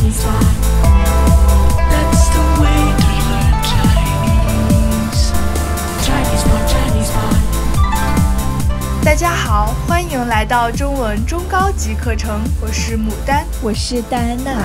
Chinese pot. That's the way to learn Chinese. Chinese pot, Chinese pot. 大家好，欢迎来到中文中高级课程，我是牡丹， 我是戴安娜。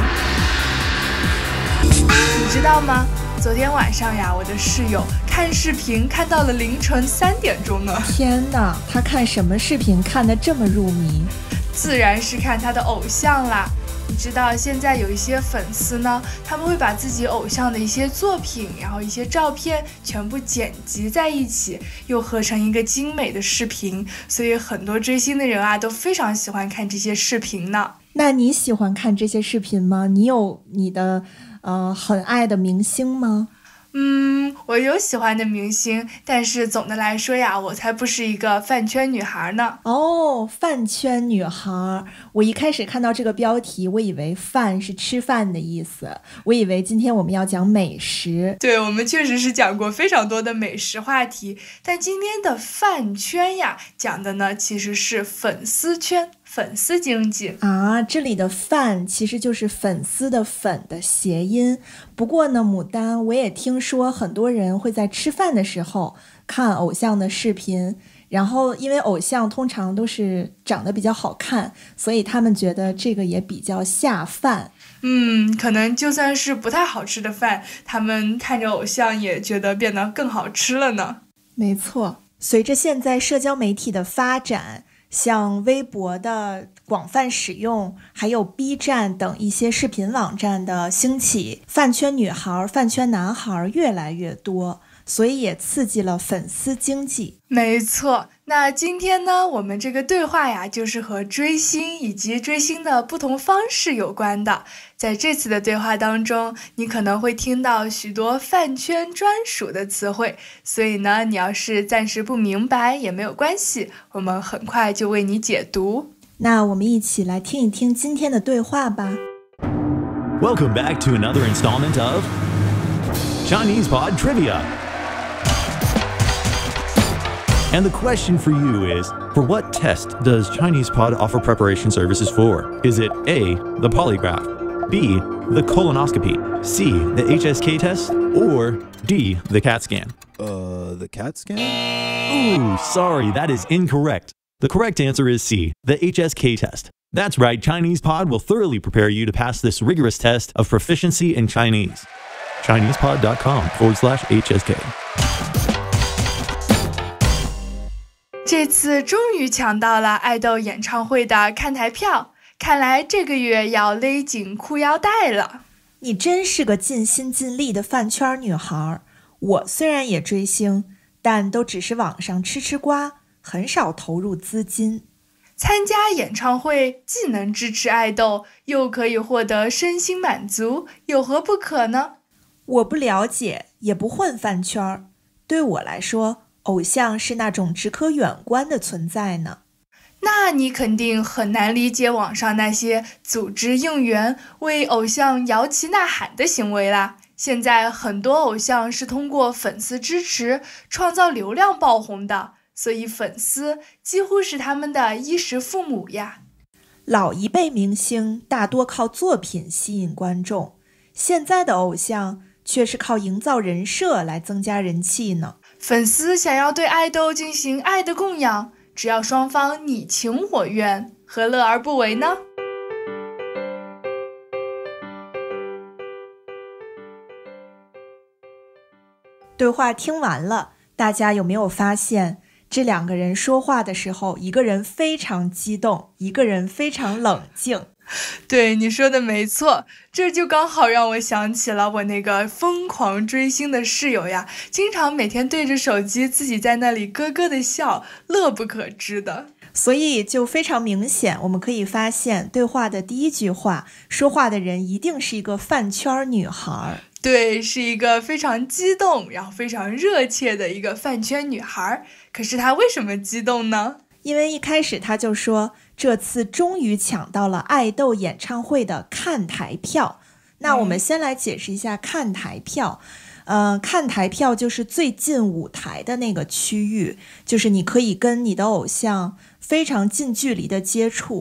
你知道吗？昨天晚上呀，我的室友看视频看到了凌晨3点钟呢。 天哪，他看什么视频看得这么入迷？ 自然是看他的偶像啦。你知道现在有一些粉丝呢，他们会把自己偶像的一些作品，然后一些照片全部剪辑在一起，又合成一个精美的视频，所以很多追星的人啊都非常喜欢看这些视频呢。 那你喜欢看这些视频吗？你有你的很爱的明星吗？ 我有喜欢的明星，但是总的来说呀，我才不是一个饭圈女孩呢。 哦，饭圈女孩，我一开始看到这个标题，我以为饭是吃饭的意思，我以为今天我们要讲美食。 对，我们确实是讲过非常多的美食话题，但今天的饭圈呀，讲的呢其实是粉丝圈。粉丝经济啊，这里的饭其实就是粉丝的粉的谐音。不过呢，牡丹，我也听说很多人会在吃饭的时候看偶像的视频，然后因为偶像通常都是长得比较好看，所以他们觉得这个也比较下饭。 可能就算是不太好吃的饭，他们看着偶像也觉得变得更好吃了呢。 没错，随着现在社交媒体的发展，像微博的广泛使用，还有 B 站等一些视频网站的兴起，饭圈女孩、饭圈男孩越来越多，所以也刺激了粉丝经济。 没错，那今天呢，我们这个对话呀，就是和追星以及追星的不同方式有关的。在这次的对话当中，你可能会听到许多饭圈专属的词汇，所以呢，你要是暂时不明白也没有关系，我们很快就为你解读。 那我们一起来听一听今天的对话吧。 Welcome back to another installment of Chinese Pod Trivia.And the question for you is, for what test does Chinese Pod offer preparation services for? Is it A, the polygraph, B, the colonoscopy, C, the HSK test, or D, the CAT scan? The CAT scan? Ooh, sorry, that is incorrect. The correct answer is C, the HSK test. That's right, Chinese Pod will thoroughly prepare you to pass this rigorous test of proficiency in Chinese. ChinesePod.com/HSK 这次终于抢到了爱豆演唱会的看台票，看来这个月要勒紧裤腰带了。 你真是个尽心尽力的饭圈女孩。我虽然也追星，但都只是网上吃吃瓜，很少投入资金。 参加演唱会既能支持爱豆，又可以获得身心满足，有何不可呢？ 我不了解，也不混饭圈，对我来说，偶像是那种只可远观的存在呢。 那你肯定很难理解网上那些组织应援、为偶像摇旗呐喊的行为啦。现在很多偶像是通过粉丝支持创造流量爆红的，所以粉丝几乎是他们的衣食父母呀。 老一辈明星大多靠作品吸引观众，现在的偶像却是靠营造人设来增加人气呢。 粉丝想要对爱豆进行爱的供养，只要双方你情我愿，何乐而不为呢？ 对话听完了，大家有没有发现，这两个人说话的时候，一个人非常激动，一个人非常冷静。 对，你说的没错，这就刚好让我想起了我那个疯狂追星的室友呀，经常每天对着手机自己在那里咯咯的笑，乐不可支的。 所以就非常明显，我们可以发现对话的第一句话，说话的人一定是一个饭圈女孩。 对，是一个非常激动，然后非常热切的一个饭圈女孩。可是她为什么激动呢？ 因为一开始她就说，这次终于抢到了爱豆演唱会的看台票。那我们先来解释一下看台票。看台票就是最近舞台的那个区域，就是你可以跟你的偶像非常近距离的接触，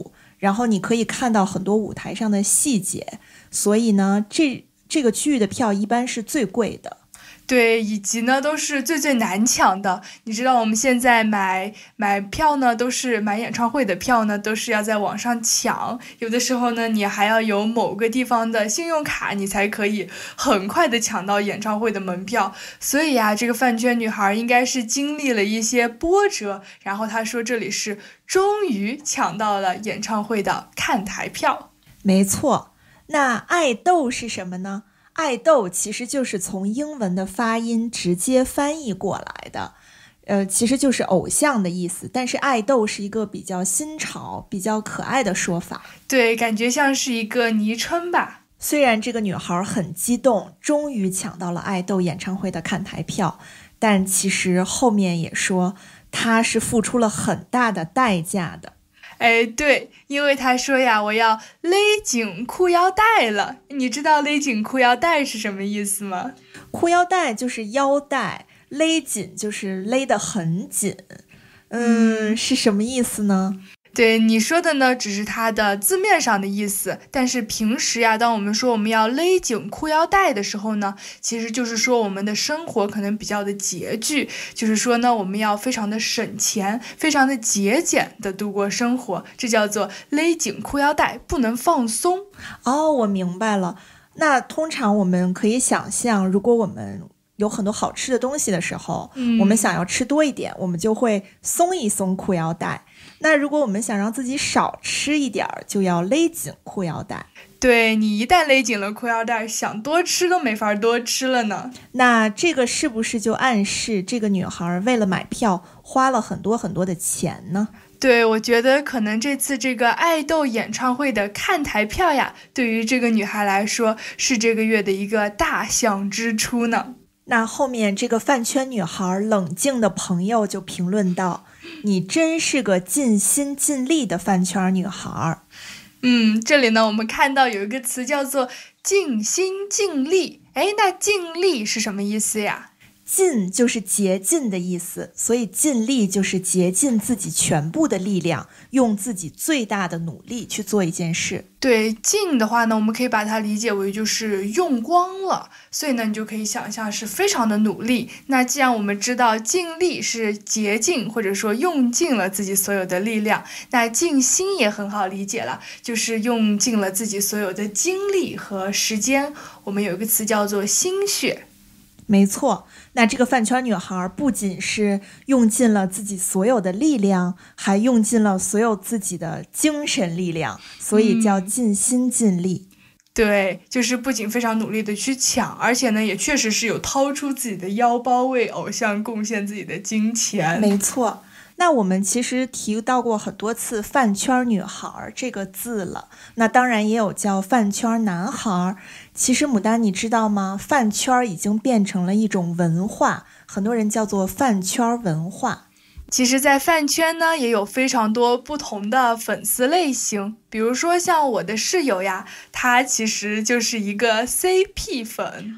然后你可以看到很多舞台上的细节，所以呢，这个区域的票一般是最贵的。 对，以及呢都是最难抢的。你知道我们现在买票呢，都是买演唱会的票呢，都是要在网上抢。有的时候呢，你还要有某个地方的信用卡，你才可以很快的抢到演唱会的门票。所以啊，这个饭圈女孩应该是经历了一些波折，然后她说这里是终于抢到了演唱会的看台票。 没错，那爱豆是什么呢？爱豆其实就是从英文的发音直接翻译过来的，其实就是偶像的意思，但是爱豆是一个比较新潮、比较可爱的说法。 对，感觉像是一个昵称吧。 虽然这个女孩很激动，终于抢到了爱豆演唱会的看台票，但其实后面也说她是付出了很大的代价的。 哎，对，因为他说呀，我要勒紧裤腰带了。你知道勒紧裤腰带是什么意思吗？ 裤腰带就是腰带，勒紧就是勒得很紧。是什么意思呢？ 对，你说的呢，只是它的字面上的意思，但是平时呀，当我们说我们要勒紧裤腰带的时候呢，其实就是说我们的生活可能比较的拮据，就是说呢，我们要非常的省钱，非常的节俭的度过生活，这叫做勒紧裤腰带，不能放松。 哦，我明白了。那通常我们可以想象，如果我们有很多好吃的东西的时候，我们想要吃多一点，我们就会松一松裤腰带。那如果我们想让自己少吃一点，就要勒紧裤腰带。 对，你一旦勒紧了裤腰带，想多吃都没法多吃了呢。 那这个是不是就暗示这个女孩为了买票花了很多很多的钱呢？ 对，我觉得可能这次这个爱豆演唱会的看台票呀，对于这个女孩来说是这个月的一个大项支出呢。 那后面这个饭圈女孩冷静的朋友就评论道，你真是个尽心尽力的饭圈女孩。 这里呢我们看到有一个词叫做尽心尽力。那尽力是什么意思呀？ 尽就是竭尽的意思，所以尽力就是竭尽自己全部的力量，用自己最大的努力去做一件事。 对，尽的话呢，我们可以把它理解为就是用光了，所以呢，你就可以想象是非常的努力。那既然我们知道尽力是竭尽或者说用尽了自己所有的力量，那尽心也很好理解了，就是用尽了自己所有的精力和时间。我们有一个词叫做心血。 没错，那这个饭圈女孩不仅是用尽了自己所有的力量，还用尽了所有自己的精神力量，所以叫尽心尽力。 对，就是不仅非常努力的去抢，而且呢，也确实是有掏出自己的腰包为偶像贡献自己的金钱。 没错。那我们其实提到过很多次饭圈女孩这个字了，那当然也有叫饭圈男孩。其实牡丹你知道吗？饭圈已经变成了一种文化，很多人叫做饭圈文化。 其实在饭圈呢也有非常多不同的粉丝类型，比如说像我的室友呀，他其实就是一个 CP 粉。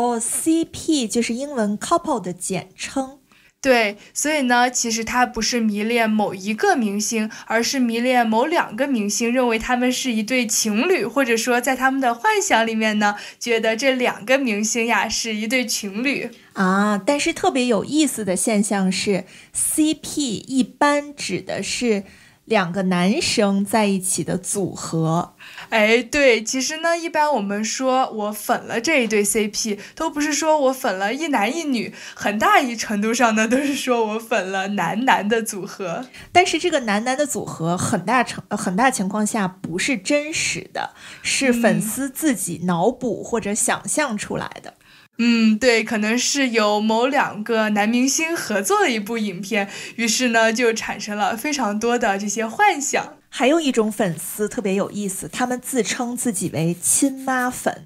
CP 就是英文 couple 的简称。 对，所以呢，其实他不是迷恋某一个明星，而是迷恋某两个明星，认为他们是一对情侣，或者说在他们的幻想里面呢，觉得这两个明星呀是一对情侣啊。但是特别有意思的现象是 CP 一般指的是两个男生在一起的组合。 对，其实呢，一般我们说我粉了这一对 CP， 都不是说我粉了一男一女，很大一程度上呢，都是说我粉了男男的组合。 但是这个男男的组合很大情况下不是真实的，是粉丝自己脑补或者想象出来的。 对，可能是有某两个男明星合作的一部影片，于是呢就产生了非常多的这些幻想。 还有一种粉丝特别有意思，他们自称自己为亲妈粉。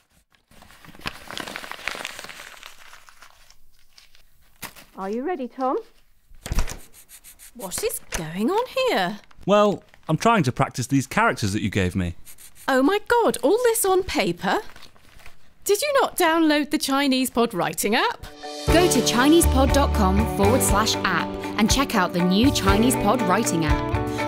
Are you ready, Tom? What is going on here? Well, I'm trying to practice these characters that you gave me. Oh my god, all this on paper? Did you not download the Chinese Pod writing app? Go to ChinesePod.com/app and check out the new Chinese Pod writing app.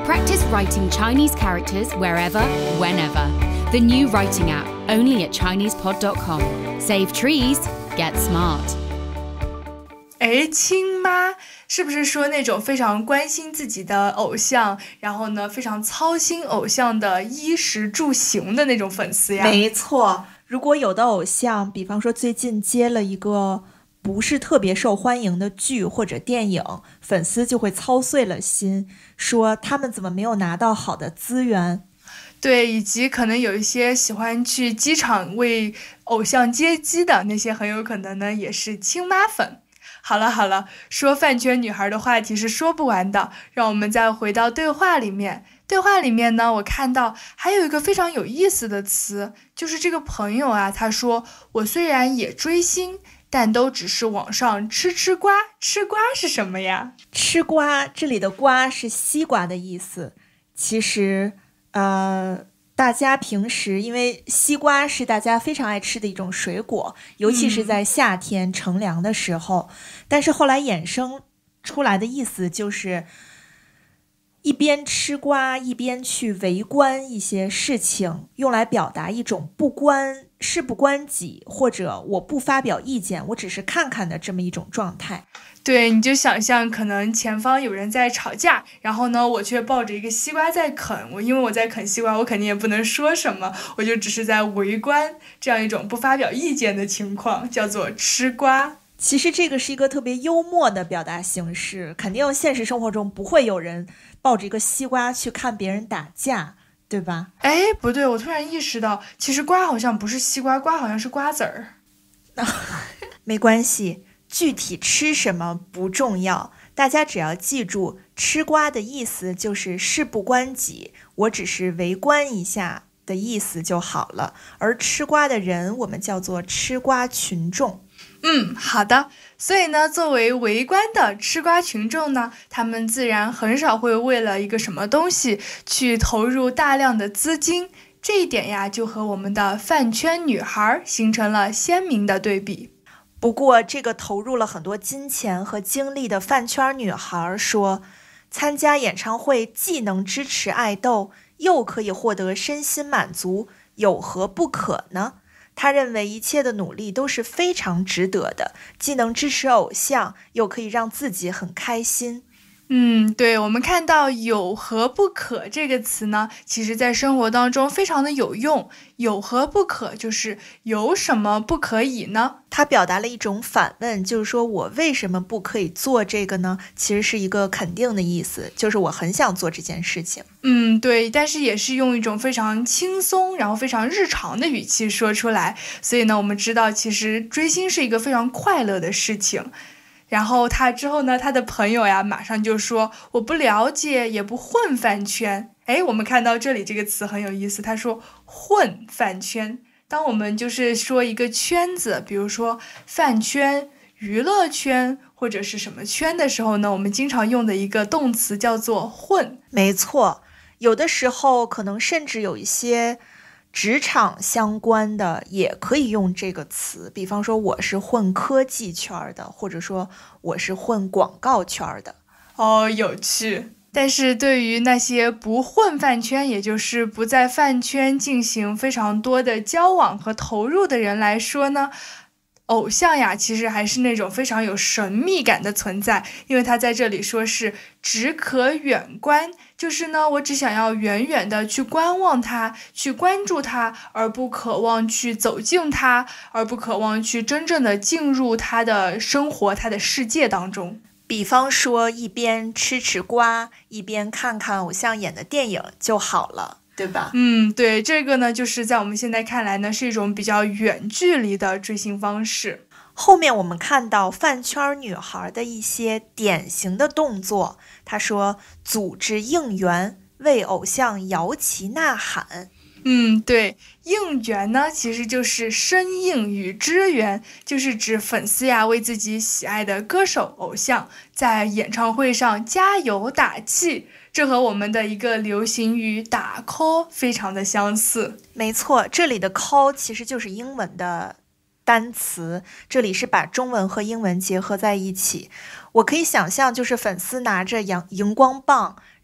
Practice writing Chinese characters wherever, whenever. The new writing app, only at ChinesePod.com. Save trees, get smart. 哎，亲妈是不是说那种非常关心自己的偶像，然后呢非常操心偶像的衣食住行的那种粉丝呀？ 没错，如果有的偶像，比方说最近接了一个不是特别受欢迎的剧或者电影，粉丝就会操碎了心，说他们怎么没有拿到好的资源。 对，以及可能有一些喜欢去机场为偶像接机的那些，很有可能呢也是亲妈粉。好了，说饭圈女孩的话题是说不完的，让我们再回到对话里面。对话里面呢，我看到还有一个非常有意思的词，就是这个朋友啊，他说我虽然也追星，但都只是网上吃瓜。吃瓜是什么呀？ 吃瓜，这里的瓜是西瓜的意思。其实大家平时因为西瓜是大家非常爱吃的一种水果，尤其是在夏天乘凉的时候，但是后来衍生出来的意思就是一边吃瓜一边去围观一些事情，用来表达一种事不关己，或者我不发表意见，我只是看看的这么一种状态。 对，你就想象可能前方有人在吵架，然后呢我却抱着一个西瓜在啃，因为我在啃西瓜，我肯定也不能说什么，我就只是在围观这样一种不发表意见的情况，叫做吃瓜。 其实这个是一个特别幽默的表达形式，肯定现实生活中不会有人抱着一个西瓜去看别人打架，对吧？ 哎，不对，我突然意识到，其实瓜好像不是西瓜，瓜好像是瓜子儿。 没关系，具体吃什么不重要，大家只要记住，吃瓜的意思就是事不关己，我只是围观一下的意思就好了。而吃瓜的人，我们叫做吃瓜群众。 好的。所以呢，作为围观的吃瓜群众呢，他们自然很少会为了一个什么东西去投入大量的资金，这一点呀，就和我们的饭圈女孩形成了鲜明的对比。 不过，这个投入了很多金钱和精力的饭圈女孩说，参加演唱会既能支持爱豆，又可以获得身心满足，有何不可呢？他认为一切的努力都是非常值得的，既能支持偶像，又可以让自己很开心。 对，我们看到有何不可这个词呢，其实在生活当中非常的有用。有何不可就是有什么不可以呢？ 它表达了一种反问，就是说我为什么不可以做这个呢？其实是一个肯定的意思，就是我很想做这件事情。 对，但是也是用一种非常轻松，然后非常日常的语气说出来。所以呢，我们知道其实追星是一个非常快乐的事情。然后他之后呢，他的朋友呀马上就说我不了解也不混饭圈。我们看到这里这个词很有意思，他说混饭圈。当我们就是说一个圈子，比如说饭圈、娱乐圈或者是什么圈的时候呢，我们经常用的一个动词叫做混。 没错，有的时候可能甚至有一些职场相关的也可以用这个词，比方说我是混科技圈的，或者说我是混广告圈的。 有趣。但是对于那些不混饭圈，也就是不在饭圈进行非常多的交往和投入的人来说呢，偶像呀其实还是那种非常有神秘感的存在。因为他在这里说是只可远观，就是呢我只想要远远的去观望他，去关注他，而不渴望去走近他，而不渴望去真正的进入他的生活，他的世界当中。 比方说一边吃瓜一边看看偶像演的电影就好了，对吧？ 对，这个呢就是在我们现在看来呢是一种比较远距离的追星方式。 后面我们看到饭圈女孩的一些典型的动作，她说组织应援，为偶像摇旗呐喊。 对，应援呢其实就是声应与支援，就是指粉丝呀为自己喜爱的歌手偶像在演唱会上加油打气，这和我们的一个流行语打 call 非常的相似。 没错，这里的 call 其实就是英文的单词，这里是把中文和英文结合在一起。我可以想象，就是粉丝拿着荧光棒，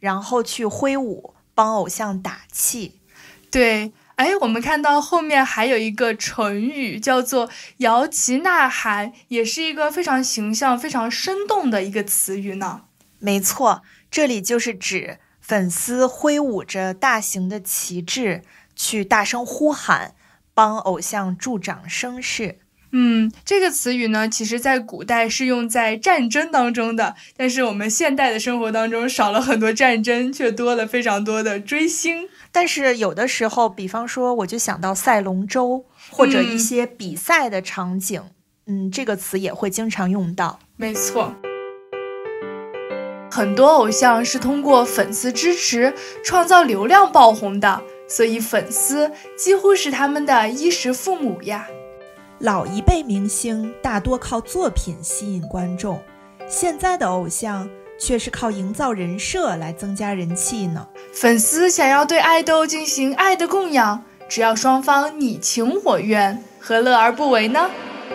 然后去挥舞，帮偶像打气。 对，我们看到后面还有一个成语叫做摇旗呐喊，也是一个非常形象、非常生动的一个词语呢。 没错，这里就是指粉丝挥舞着大型的旗帜，去大声呼喊，帮偶像助长声势。 这个词语呢，其实在古代是用在战争当中的，但是我们现代的生活当中少了很多战争，却多了非常多的追星。 但是有的时候，比方说我就想到赛龙舟或者一些比赛的场景，这个词也会经常用到。 没错，很多偶像是通过粉丝支持创造流量爆红的，所以粉丝几乎是他们的衣食父母呀。 老一辈明星大多靠作品吸引观众，现在的偶像却是靠营造人设来增加人气呢。 粉丝想要对爱豆进行爱的供养，只要双方你情我愿，何乐而不为呢？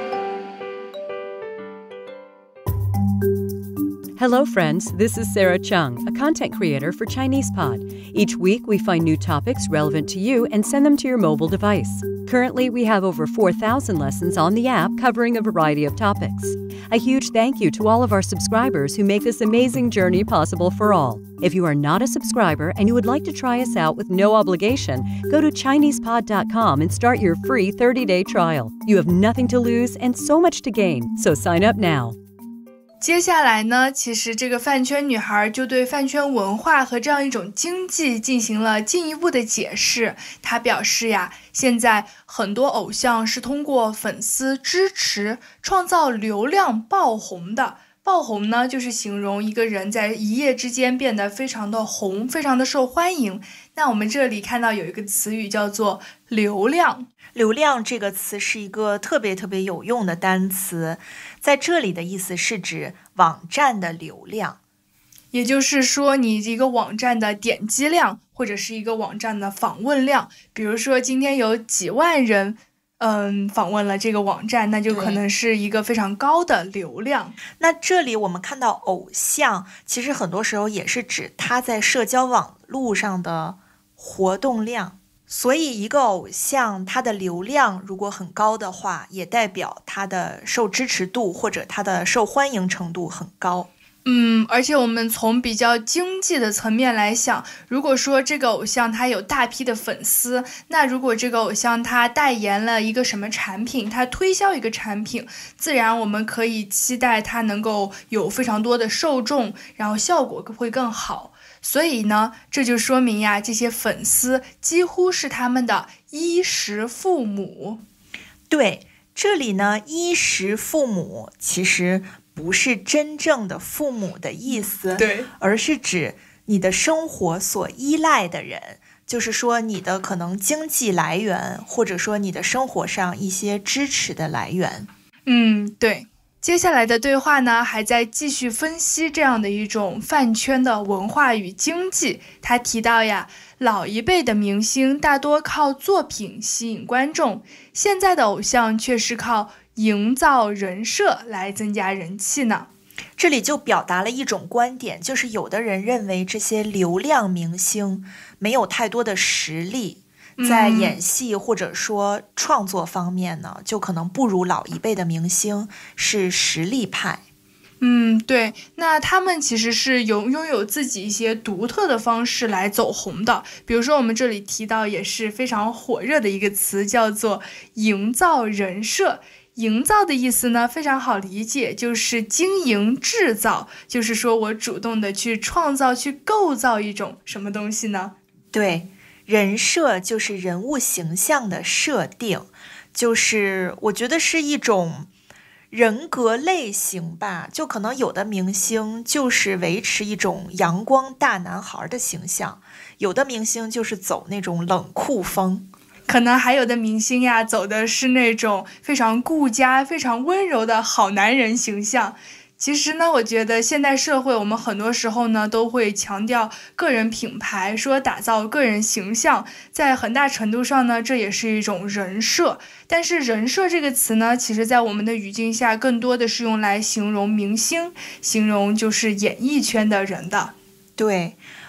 Hello, friends. This is Sarah Chung, a content creator for ChinesePod. Each week, we find new topics relevant to you and send them to your mobile device. Currently, we have over 4,000 lessons on the app covering a variety of topics. A huge thank you to all of our subscribers who make this amazing journey possible for all. If you are not a subscriber and you would like to try us out with no obligation, go to ChinesePod.com and start your free 30-day trial. You have nothing to lose and so much to gain, so sign up now. 接下来呢，其实这个饭圈女孩就对饭圈文化和这样一种经济进行了进一步的解释。她表示呀，现在很多偶像是通过粉丝支持创造流量爆红的。爆红呢，就是形容一个人在一夜之间变得非常的红，非常的受欢迎。那我们这里看到有一个词语叫做流量。 流量这个词是一个特别有用的单词，在这里的意思是指网站的流量， 也就是说你一个网站的点击量或者是一个网站的访问量。比如说今天有几万人访问了这个网站，那就可能是一个非常高的流量。 那这里我们看到偶像，其实很多时候也是指他在社交网络上的活动量。所以一个偶像他的流量如果很高的话，也代表他的受支持度或者他的受欢迎程度很高。 而且我们从比较经济的层面来想，如果说这个偶像他有大批的粉丝，那如果这个偶像他代言了一个什么产品，他推销一个产品，自然我们可以期待他能够有非常多的受众，然后效果会更好。所以呢，这就说明呀，这些粉丝几乎是他们的衣食父母。 对，这里呢，衣食父母其实不是真正的父母的意思， 对， 而是指你的生活所依赖的人，就是说你的可能经济来源，或者说你的生活上一些支持的来源。 对。接下来的对话呢，还在继续分析这样的一种饭圈的文化与经济。他提到呀，老一辈的明星大多靠作品吸引观众，现在的偶像却是靠营造人设来增加人气呢。 这里就表达了一种观点，就是有的人认为这些流量明星没有太多的实力，在演戏或者说创作方面呢，就可能不如老一辈的明星是实力派。 对，那他们其实是拥有自己一些独特的方式来走红的。比如说我们这里提到也是非常火热的一个词，叫做营造人设。营造的意思呢非常好理解，就是经营制造，就是说我主动的去创造去构造一种什么东西呢？ 对，人设就是人物形象的设定，就是我觉得是一种人格类型吧，就可能有的明星就是维持一种阳光大男孩的形象，有的明星就是走那种冷酷风， 可能还有的明星呀走的是那种非常顾家非常温柔的好男人形象。其实呢，我觉得现代社会我们很多时候呢都会强调个人品牌，说打造个人形象，在很大程度上呢这也是一种人设。但是人设这个词呢，其实在我们的语境下更多的是用来形容明星，形容就是演艺圈的人的。 对，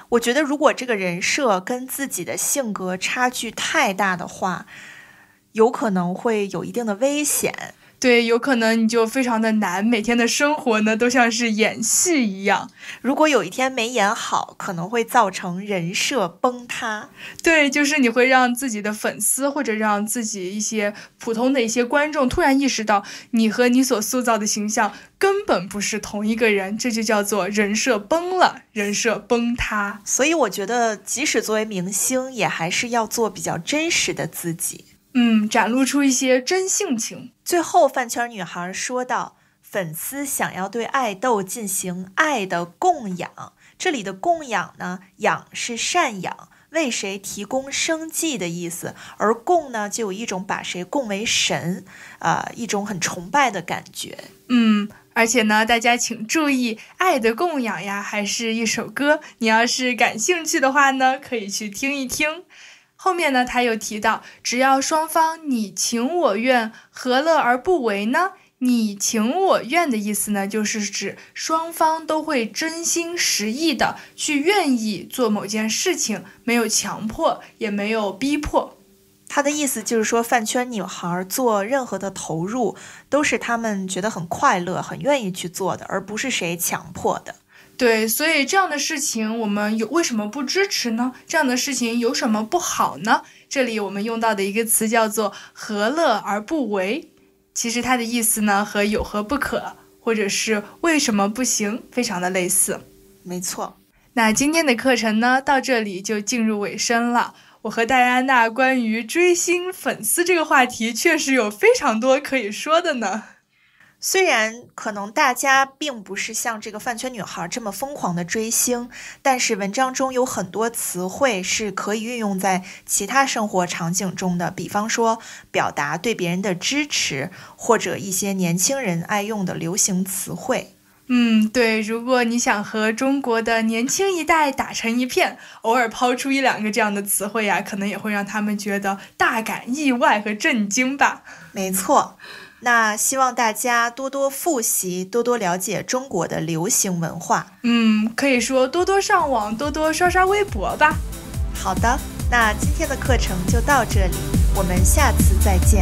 我觉得如果这个人设跟自己的性格差距太大的话，有可能会有一定的危险。 对，有可能你就非常的难，每天的生活呢都像是演戏一样。 如果有一天没演好，可能会造成人设崩塌。 对，就是你会让自己的粉丝或者让自己一些普通的一些观众突然意识到，你和你所塑造的形象根本不是同一个人，这就叫做人设崩了，人设崩塌。 所以我觉得即使作为明星，也还是要做比较真实的自己。 展露出一些真性情。 最后饭圈女孩说到，粉丝想要对爱豆进行爱的供养，这里的供养呢，养是赡养，为谁提供生计的意思，而供呢就有一种把谁供为神，一种很崇拜的感觉。 而且呢，大家请注意，爱的供养呀还是一首歌，你要是感兴趣的话呢，可以去听一听。后面呢，他又提到，只要双方你情我愿，何乐而不为呢？你情我愿的意思呢，就是指双方都会真心实意的去愿意做某件事情，没有强迫，也没有逼迫。 他的意思就是说，饭圈女孩做任何的投入，都是她们觉得很快乐、很愿意去做的，而不是谁强迫的。 对，所以这样的事情我们为什么不支持呢？这样的事情有什么不好呢？这里我们用到的一个词叫做何乐而不为，其实它的意思呢和有何不可或者是为什么不行非常的类似。 没错。 那今天的课程呢到这里就进入尾声了。我和戴安娜关于追星粉丝这个话题确实有非常多可以说的呢。 虽然可能大家并不是像这个饭圈女孩这么疯狂的追星，但是文章中有很多词汇是可以运用在其他生活场景中的，比方说表达对别人的支持，或者一些年轻人爱用的流行词汇。 对，如果你想和中国的年轻一代打成一片，偶尔抛出一两个这样的词汇呀，可能也会让他们觉得大感意外和震惊吧。 没错。那希望大家多多复习，多多了解中国的流行文化。 可以说多多上网，多多刷刷微博吧。 好的，那今天的课程就到这里，我们下次再见。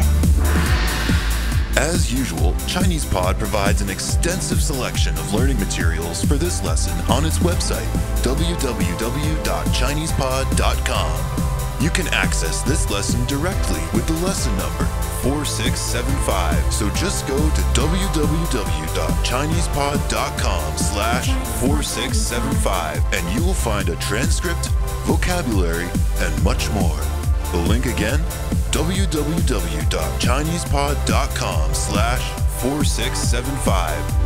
As usual, ChinesePod provides an extensive selection of learning materials for this lesson on its website, www.chinesepod.com. You can access this lesson directly with the lesson number 4675. So just go to www.chinesepod.com/4675 and you will find a transcript, vocabulary, and much more. The link again, www.chinesepod.com/4675.